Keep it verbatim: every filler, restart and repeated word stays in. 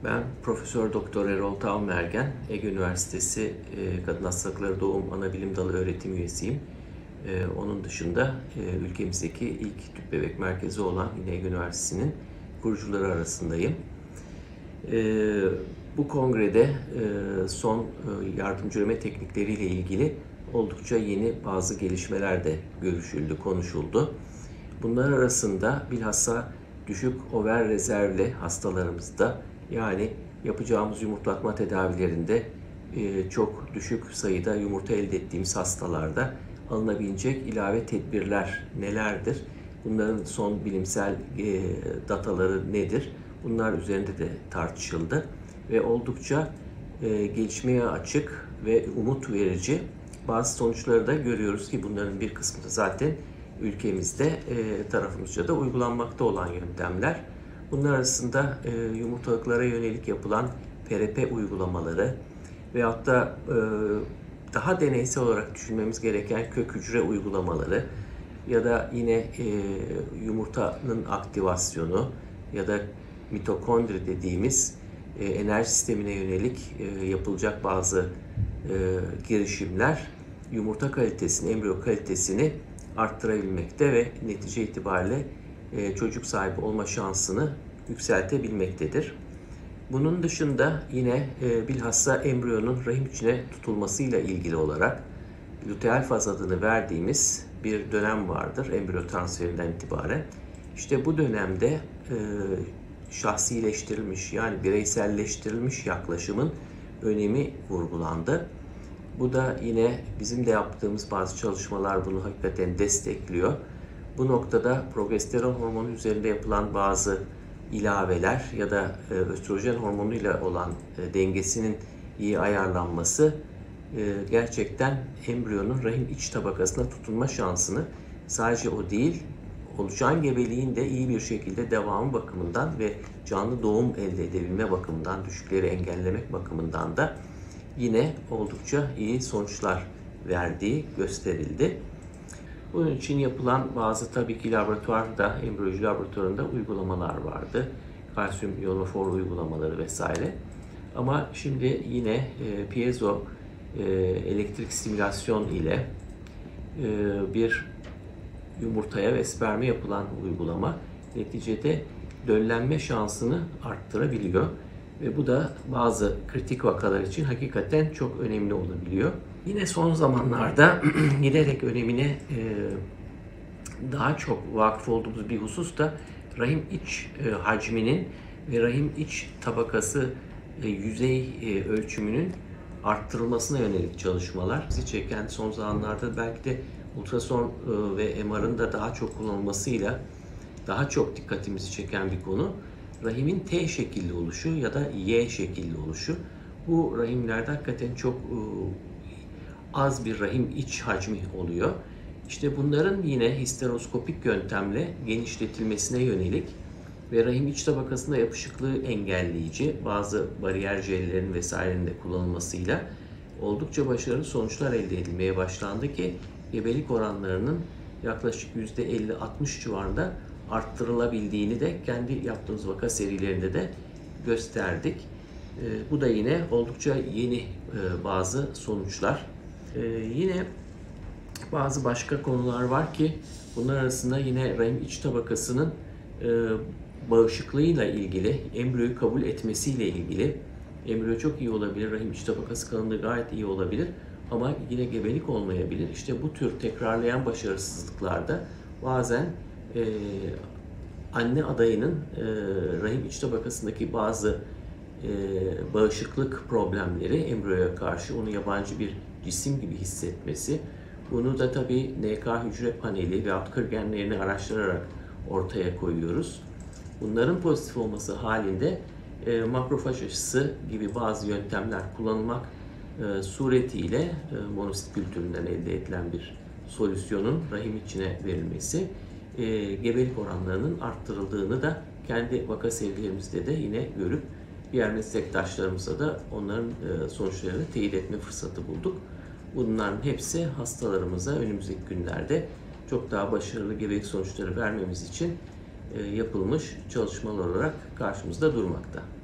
Ben Profesör Doktor Erol Tavmergen, Ege Üniversitesi e, Kadın Hastalıkları Doğum Anabilim Dalı öğretim üyesiyim. E, onun dışında e, ülkemizdeki ilk tüp bebek merkezi olan yine Ege Üniversitesi'nin kurucuları arasındayım. E, bu kongrede e, son e, yardımcı üreme teknikleriyle ilgili oldukça yeni bazı gelişmeler de görüşüldü, konuşuldu. Bunlar arasında bilhassa düşük over rezervli hastalarımızda, yani yapacağımız yumurtlatma tedavilerinde e, çok düşük sayıda yumurta elde ettiğimiz hastalarda alınabilecek ilave tedbirler nelerdir? Bunların son bilimsel e, dataları nedir? Bunlar üzerinde de tartışıldı ve oldukça e, gelişmeye açık ve umut verici bazı sonuçları da görüyoruz ki bunların bir kısmı da zaten ülkemizde e, tarafımızca da uygulanmakta olan yöntemler. Bunlar arasında e, yumurtalıklara yönelik yapılan P R P uygulamaları veyahut da e, daha deneysel olarak düşünmemiz gereken kök hücre uygulamaları ya da yine e, yumurtanın aktivasyonu ya da mitokondri dediğimiz e, enerji sistemine yönelik e, yapılacak bazı e, girişimler yumurta kalitesini, embriyo kalitesini arttırabilmekte ve netice itibariyle e, çocuk sahibi olma şansını yükseltebilmektedir. Bunun dışında yine e, bilhassa embriyonun rahim içine tutulmasıyla ilgili olarak luteal faz adını verdiğimiz bir dönem vardır embriyo transferinden itibaren. İşte bu dönemde e, şahsileştirilmiş, yani bireyselleştirilmiş yaklaşımın önemi vurgulandı. Bu da yine bizim de yaptığımız bazı çalışmalar bunu hakikaten destekliyor. Bu noktada progesteron hormonu üzerinde yapılan bazı ilaveler ya da e, östrojen hormonuyla olan e, dengesinin iyi ayarlanması e, gerçekten embriyonun rahim iç tabakasına tutunma şansını sadece o değil, oluşan gebeliğin de iyi bir şekilde devamı bakımından ve canlı doğum elde edebilme bakımından, düşükleri engellemek bakımından da yine oldukça iyi sonuçlar verdiği gösterildi. Bunun için yapılan bazı tabii ki laboratuvarda, embriyoloji laboratuvarında uygulamalar vardı. Kalsiyum ionofor uygulamaları vesaire. Ama şimdi yine e, piezo e, elektrik stimülasyon ile e, bir yumurtaya ve sperme yapılan uygulama neticede döllenme şansını arttırabiliyor. Ve bu da bazı kritik vakalar için hakikaten çok önemli olabiliyor. Yine son zamanlarda giderek önemine e, daha çok vakıf olduğumuz bir husus da rahim iç e, hacminin ve rahim iç tabakası e, yüzey e, ölçümünün arttırılmasına yönelik çalışmalar. Bizi çeken son zamanlarda belki de ultrason e, ve M R'ın da daha çok kullanılmasıyla daha çok dikkatimizi çeken bir konu. Rahimin T şekilli oluşu ya da Y şekilli oluşu. Bu rahimlerde hakikaten çok e, az bir rahim iç hacmi oluyor. İşte bunların yine histeroskopik yöntemle genişletilmesine yönelik ve rahim iç tabakasında yapışıklığı engelleyici bazı bariyer jellerin vesairenin de kullanılmasıyla oldukça başarılı sonuçlar elde edilmeye başlandı ki gebelik oranlarının yaklaşık yüzde elli altmış civarında arttırılabildiğini de kendi yaptığımız vaka serilerinde de gösterdik. E, bu da yine oldukça yeni e, bazı sonuçlar. E, yine bazı başka konular var ki bunlar arasında yine rahim iç tabakasının e, bağışıklığıyla ilgili, embriyoyu kabul etmesiyle ilgili. Embriyo çok iyi olabilir, rahim iç tabakası kalınlığı gayet iyi olabilir ama yine gebelik olmayabilir. İşte bu tür tekrarlayan başarısızlıklarda bazen e, anne adayının e, rahim iç tabakasındaki bazı e, bağışıklık problemleri embriyoya karşı onu yabancı bir cisim gibi hissetmesi, bunu da tabii N K hücre paneli ve alt genlerini araştırarak ortaya koyuyoruz. Bunların pozitif olması halinde e, makrofaj aşısı gibi bazı yöntemler kullanılmak e, suretiyle e, monosit kültüründen elde edilen bir solüsyonun rahim içine verilmesi e, gebelik oranlarının arttırıldığını da kendi vaka serilerimizde de yine görüp diğer meslektaşlarımıza da onların e, sonuçlarını teyit etme fırsatı bulduk. Bunların hepsi hastalarımıza önümüzdeki günlerde çok daha başarılı gebelik sonuçları vermemiz için e, yapılmış çalışmalar olarak karşımızda durmakta.